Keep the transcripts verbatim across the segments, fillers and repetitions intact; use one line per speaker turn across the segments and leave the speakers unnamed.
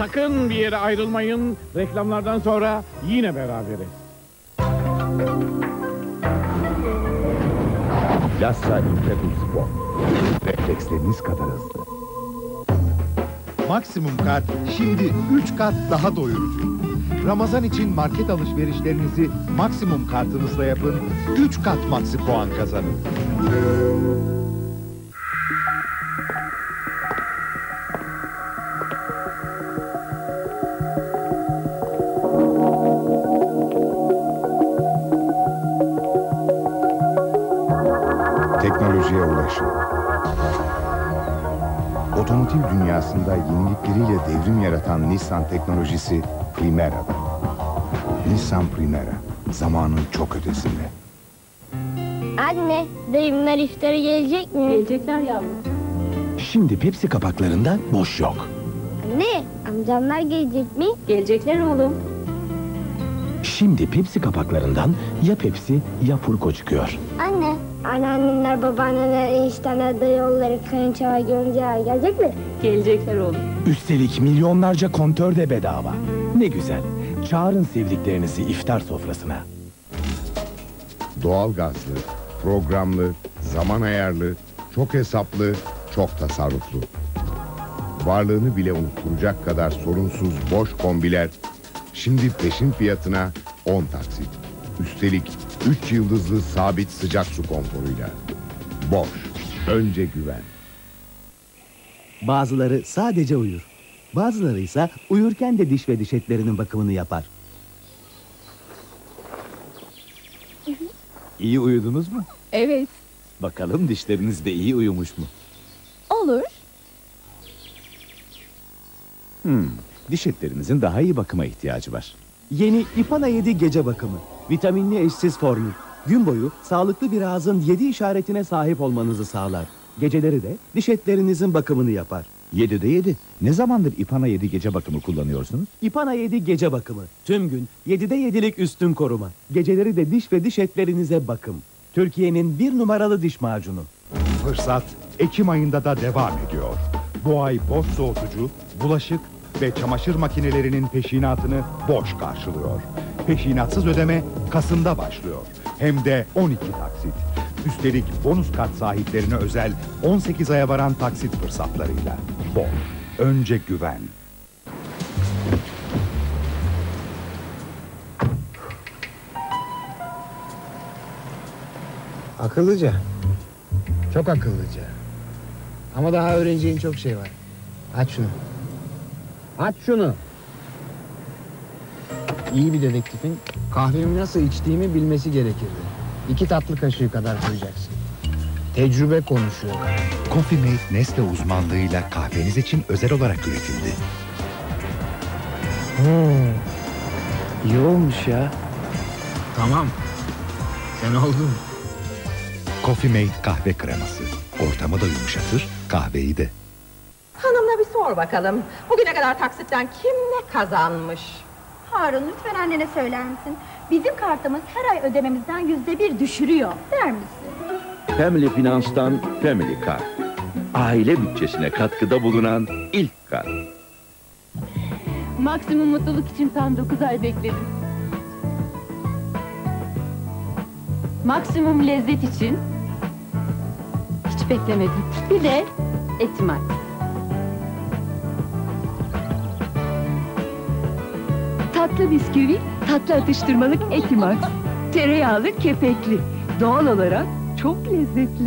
Sakın bir yere ayrılmayın. Reklamlardan sonra yine beraberiz.
Lassa Incredibile Sport. Refleksleriniz kadar hızlı.
Maksimum Kart şimdi üç kat daha doyurucu. Ramazan için market alışverişlerinizi Maksimum Kartınızla yapın, üç kat maksi puan kazanın.
Teknolojiye ulaşın. Otomotiv dünyasında yenilikleriyle devrim yaratan Nissan teknolojisi Primera'da. Nissan Primera, zamanın çok ötesinde.
Anne, dayımlar iftara gelecek mi?
Gelecekler yavrum.
Şimdi Pepsi kapaklarında boş yok.
Anne, amcamlar gelecek mi?
Gelecekler oğlum.
Şimdi Pepsi kapaklarından ya Pepsi ya Pulko çıkıyor.
Anne, anneannemler, babaanneler, eniştemler, dayıoğulları, kayınçalar, görümceler gelecek mi?
Gelecekler oğlum.
Üstelik milyonlarca kontör de bedava. Ne güzel. Çağırın sevdiklerinizi iftar sofrasına.
Doğalgazlı, programlı, zaman ayarlı, çok hesaplı, çok tasarruflu. Varlığını bile unutturacak kadar sorunsuz boş kombiler şimdi peşin fiyatına on taksit. Üstelik üç yıldızlı sabit sıcak su konforuyla. Boş, önce güven.
Bazıları sadece uyur. Bazıları ise uyurken de diş ve diş etlerinin bakımını yapar. İyi uyudunuz mu?
Evet.
Bakalım dişleriniz de iyi uyumuş mu?
Olur.
Hmm, diş etlerinizin daha iyi bakıma ihtiyacı var. Yeni İpana yedi gece bakımı. Vitaminli eşsiz formül. Gün boyu sağlıklı bir ağzın yedi işaretine sahip olmanızı sağlar. Geceleri de diş etlerinizin bakımını yapar.
yedide yedi. Ne zamandır İpana yedi gece bakımı kullanıyorsunuz?
İpana yedi gece bakımı. Tüm gün yedide yedilik üstün koruma. Geceleri de diş ve diş etlerinize bakım. Türkiye'nin bir numaralı diş macunu.
Fırsat Ekim ayında da devam ediyor. Bu ay boş soğutucu, bulaşık ve çamaşır makinelerinin peşinatını boş karşılıyor. Peşinatsız ödeme Kasım'da başlıyor. Hem de on iki taksit. Üstelik bonus kart sahiplerine özel on sekiz aya varan taksit fırsatlarıyla. Boş, önce güven.
Akıllıca. Çok akıllıca. Ama daha öğreneceğin çok şey var. Aç şunu. Aç şunu. İyi bir dedektifin kahvemi nasıl içtiğimi bilmesi gerekirdi. İki tatlı kaşığı kadar koyacaksın. Tecrübe konuşuyor.
Coffee Mate Nestle uzmanlığıyla kahveniz için özel olarak üretildi.
Hmm. İyi olmuş ya. Tamam. Sen oldun.
Coffee Mate kahve kreması. Ortamı da yumuşatır, kahveyi de.
Hanımla bir sor bakalım. Bugüne kadar taksitten kim ne kazanmış?
Harun, lütfen annene söyler misin? Bizim kartımız her ay ödememizden yüzde bir düşürüyor. Der misin?
Family Finance'tan Family Kart. Aile bütçesine katkıda bulunan ilk kart.
Maksimum mutluluk için tam dokuz ay bekledim. Maksimum lezzet için hiç beklemedim. Bir de Etimat. Tatlı bisküvi, tatlı atıştırmalık Etimat. Tereyağlı, kepekli. Doğal olarak çok lezzetli.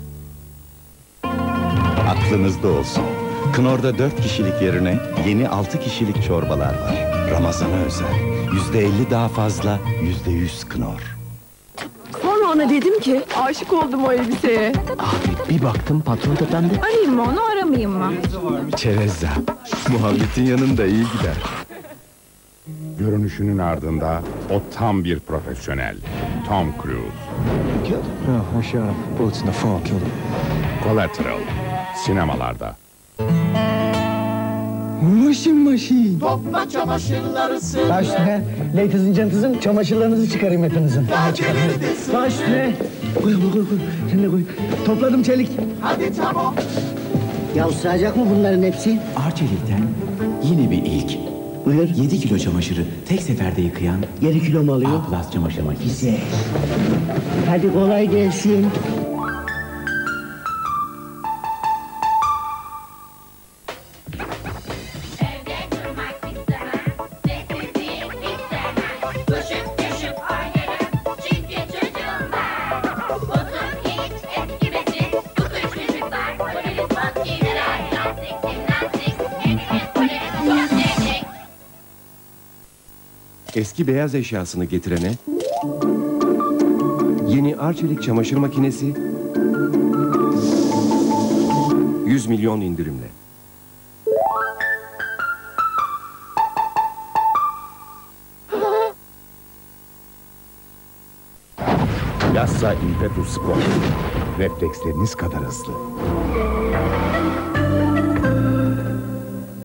Aklınızda olsun. Knorr'da dört kişilik yerine yeni altı kişilik çorbalar var. Ramazan'a özel. Yüzde elli daha fazla, yüzde yüz Knorr.
Sonra ona dedim ki aşık oldum o elbiseye.
Abi bir baktım patron tepemde.
Arayayım mı onu, aramayayım mı?
Çerezza. Muhabbetin yanında iyi gider.
Görünüşünün ardında o tam bir profesyonel. Tom Cruise.
Oh, aşağı. Bullets in the fall killed him.
Collateral. Sinemalarda.
Washing machine. Topla çamaşırları sır. Baş üstüne. Ladies and gentlemen, çamaşırlarınızı çıkarayım hepinizin. Daha çıkarayım. Baş üstüne. Koy koy koy. koy. Sen de koy. Topladım çelik. Hadi tamam.
Ya sığacak mı bunların hepsi?
Arçelik'ten
Yine bir ilk.
Buyur.
yedi kilo çamaşırı tek seferde yıkayan
yedi kilo mu alıyor?
A Plus çamaşır makinesi.
Güzel. Hadi kolay gelsin.
Eski beyaz eşyasını getirene yeni Arçelik çamaşır makinesi yüz milyon indirimle.
Yassa Impetus Sport. Refleksleriniz kadar hızlı.